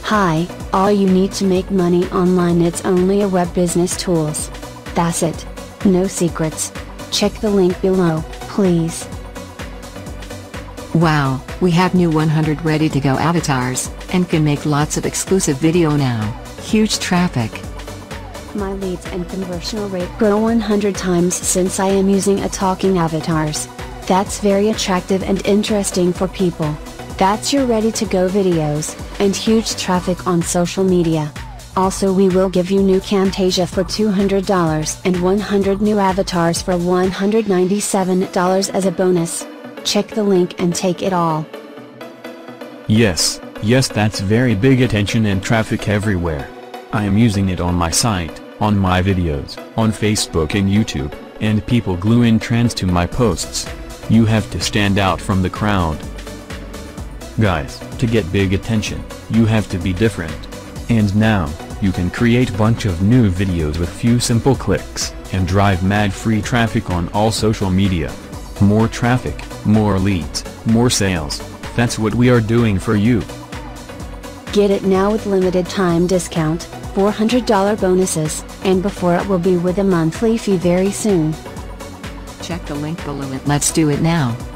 Hi, all you need to make money online, it's only a web business tools. That's it. No secrets. Check the link below, please. Wow, we have new 100 ready to go avatars, and can make lots of exclusive video now. Huge traffic. My leads and conversion rate grow 100 times since I am using a talking avatars. That's very attractive and interesting for people. That's your ready to go videos, and huge traffic on social media. Also, we will give you new Camtasia for $200 and 100 new avatars for $197 as a bonus. Check the link and take it all. Yes, that's very big attention and traffic everywhere. I am using it on my site, on my videos, on Facebook and YouTube, and people glue in trends to my posts. You have to stand out from the crowd. Guys, to get big attention, you have to be different. And now, you can create bunch of new videos with few simple clicks, and drive mad free traffic on all social media. More traffic, more leads, more sales. That's what we are doing for you. Get it now with limited time discount, $400 bonuses, and before it will be with a monthly fee very soon. Check the link below and let's do it now.